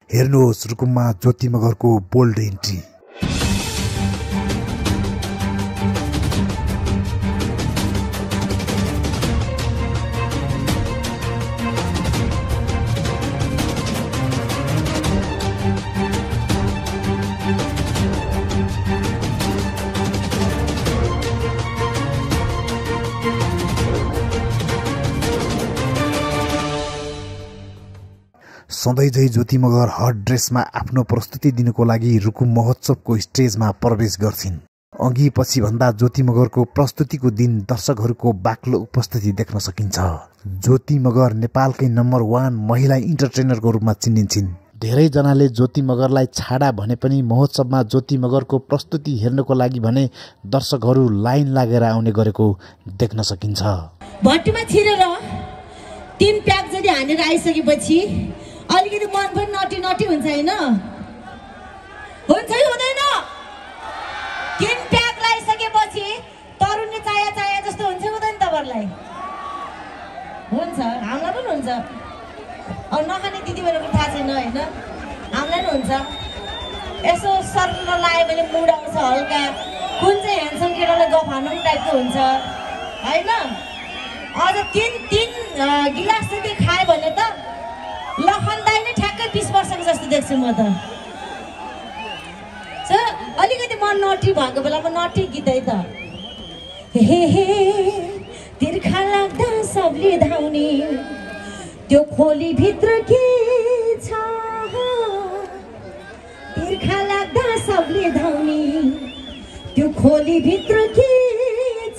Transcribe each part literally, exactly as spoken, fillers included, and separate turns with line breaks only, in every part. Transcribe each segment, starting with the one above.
हेर्नुहोस् रुकुममा ज्योति मगरको bold entry. सधैँ झै ज्योति मगर हट ड्रेसमा आफ्नो प्रस्तुति दिनको लागि रुकुम महोत्सवको स्टेजमा प्रवेश गर्छिन्। अघि पछि भन्दा ज्योति मगरको प्रस्तुतिको दिन दर्शकहरूको बाक्लो उपस्थिति देख्न सकिन्छ। ज्योति मगर नेपालकै नम्बर वान महिला इन्टरटेनरको रूपमा चिनिन्छन्। धेरैजनाले ज्योति मगरलाई छाडा भने पनि महोत्सवमा ज्योति मगरको प्रस्तुति हेर्नको लागि भने दर्शकहरू लाइन लागेर आउने गरेको देख्न सकिन्छ।
भट्टीमा छिरेर तीन प्याक जति हानेर आइसकेपछि अलिकति मन पनि नटी नटी हुन्छ हैन? हुन्छ कि हुँदैन? तीन प्याक लगाइसकेपछि तरुनी चाया चाया जस्तो हुन्छ हुँदैन तपाईहरुलाई? हुन्छ, हामीलाई पनि हुन्छ। अब नखाने दिदीबहिनीको थाहा छैन हैन? हामीलाई पनि हुन्छ। यसो सर्न लाग्यो भने मुड आउँछ हल्का। कुन चाहिँ ह्यान्डसम केटालाई गफ हान्नु टाइपको हुन्छ हैन? अझ तीन तीन गिलास जति खायो भने त लखन दाइ नै ठ्याक्कै बीस वर्षको जस्तो देख्छु म त। अलिकति मन नटी भएको बेलामा नटी गीत है त। हे हे तिर्खा लाग्दा सबले धाउने त्यो खोली भित्र के छ? तिर्खा लाग्दा सबले धाउने त्यो खोली भित्र के छ?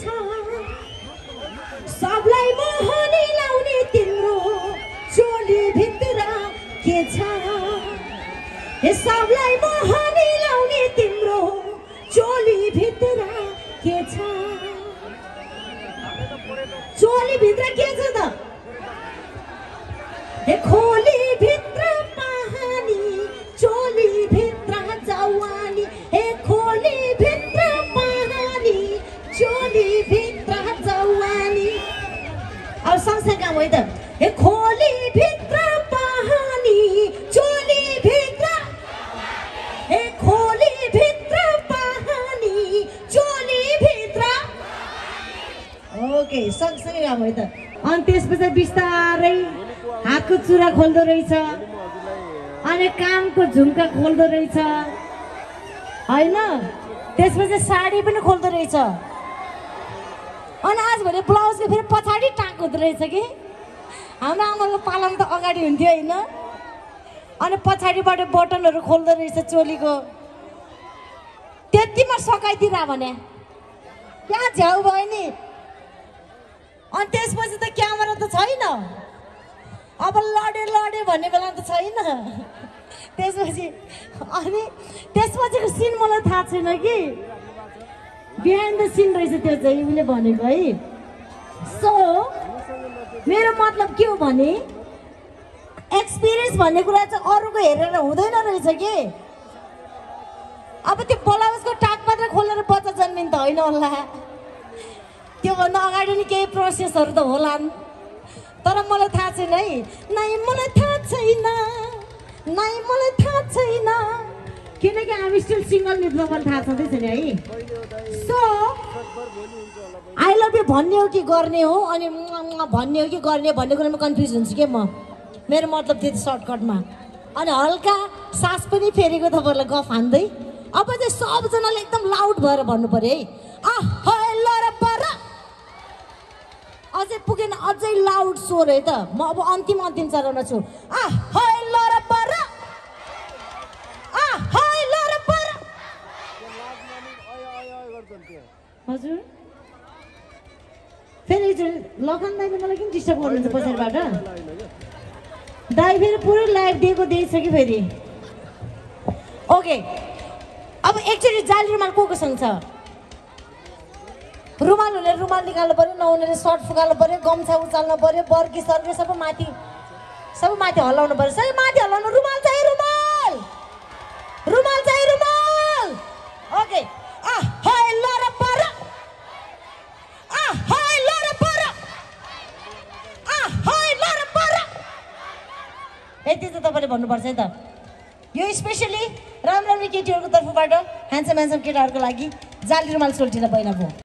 सबलाई मोहनी लाउने तिम्रो चोली भित्र के छ? हे सबलाई मोहनी लाउने तिम्रो चोली भित्र के छ? चोली भित्र के छ त? हे खोली भित्र पानी चोली भित्र जवानी। हे खोली भित्र पानी चोली भित्र जवानी। अब सँगसँगै गाउँ है त। हे खोली भित्र पानी चोली भित्र। हे खोली भित्र पानी चोली भित्र। ओके, सँगसँगै गाउँ है त। अनि त्यसपछि बिस्तारै हातको चुरा खोल्दो रहेछ अनि कानको झुम्का खोल्दो रहेछ हैन? त्यसपछि साडी पनि खोल्दो रहेछ अनि आजभोलि ब्लाउजको फेरि पछाडि टाक हुँदो रहेछ कि। हाम्रो आमाको पालामा त अगाडि हुन्थ्यो हैन? अनि पछाडिबाट बटनहरू खोल्दो रहेछ चोलीको। त्यतिमा सकाइदिरा भने त्यहाँ झ्याउ भयो नि। अनि त्यसपछि त क्यामेरा त छैन। अब लडे लडे भन्ने बेला त छैन। त्यसपछि अनि त्यसपछिको सिन मलाई थाहा छैन कि बिहाइन्ड द सिन रहेछ त्यो चाहिँ उसले भनेको है। सो मेरो मतलब के हो भने एक्सपिरियन्स भन्ने कुरा चाहिँ अरूको हेरेर हुँदैन रहेछ कि। अब त्यो ब्लाउजको टाक मात्र खोलेर बच्चा जन्मिन्छ त होइन होला। त्योभन्दा अगाडि नि केही प्रोसेसहरू त होलान् तर मलाई थाहा छैन है। नै मलाई थाहा छैन, नै मलाई थाहा छैन किनकि हामी स्टिल सिङ्गल निस्क्नु मलाई थाहा छँदै छैन है। सो आई लभ यु भन्ने हो कि गर्ने हो अनि भन्ने हो कि गर्ने भन्ने कुरामा कन्फ्युज हुन्छु के म। मेरो मतलब त्यति सर्टकटमा। अनि हल्का सास पनि फेरेको तपाईँहरूलाई गफ हान्दै अब चाहिँ सबजनाले एकदम लाउड भएर भन्नु पर्यो है। आ ल र पर अझै पुगेन, अझै लाउड स्वर है त। म अब अन्तिम अन्तिम चरणमा छु। आ ल र पर आ ल र पर। हजुर फेरि लखन दाइले मलाई किन डिस्टर्ब गर्नुहुन्छ पछाडिबाट? दाइ फेरि पुरै लाइभ दिएको दिएछ कि फेरि। ओके, अब एकचोटि जाली रुमाल को कोसँग छ? रुमाल हुने रुमाल निकाल्नु पर्यो, नहुनेले सर्ट फुकाल्नु पर्यो, गम्छा उचाल्नु पर्यो, बर्की सर्की सबै माथि सबै माथि हल्लाउनु पर्यो। सबै माथि हल्लाउनु। रुमाल चाहियो रुमाल, रुमाल चाहियो रुमाल। ओके, आ हाय ल र पर आ हाय ल र पर आ हाय ल र पर। यति चाहिँ तपाईँले भन्नुपर्छ है त। यो स्पेसली राम्रो राम्रो केटीहरूको तर्फबाट ह्यान्डसम ह्यान्डसम केटाहरूको लागि जाली रुमाल सोल्टिन बैना भयो।